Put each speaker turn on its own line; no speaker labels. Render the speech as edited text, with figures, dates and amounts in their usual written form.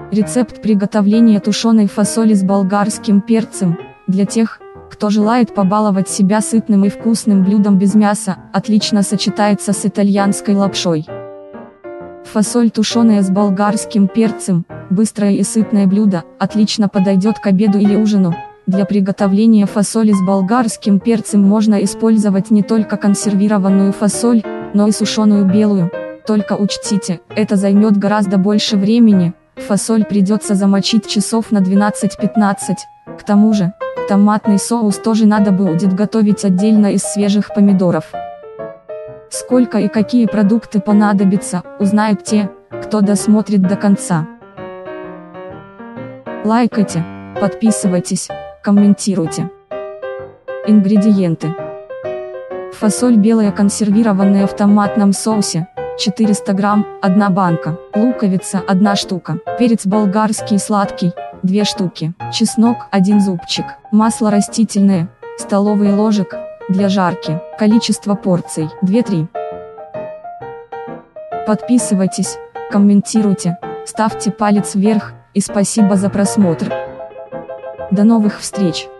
Рецепт приготовления тушеной фасоли с болгарским перцем. Для тех, кто желает побаловать себя сытным и вкусным блюдом без мяса, отлично сочетается с итальянской лапшой. Фасоль тушеная с болгарским перцем, быстрое и сытное блюдо, отлично подойдет к обеду или ужину. Для приготовления фасоли с болгарским перцем можно использовать не только консервированную фасоль, но и сушеную белую. Только учтите, это займет гораздо больше времени, фасоль придется замочить часов на 12-15, к тому же, томатный соус тоже надо будет готовить отдельно из свежих помидоров. Сколько и какие продукты понадобятся, узнают те, кто досмотрит до конца. Лайкайте, подписывайтесь, комментируйте. Ингредиенты. Фасоль белая консервированная в томатном соусе, 400 грамм, 1 банка. Луковица 1 штука. Перец болгарский сладкий, 2 штуки. Чеснок 1 зубчик. Масло растительное, столовые ложек, для жарки. Количество порций 2-3. Подписывайтесь, комментируйте, ставьте палец вверх, и спасибо за просмотр. До новых встреч!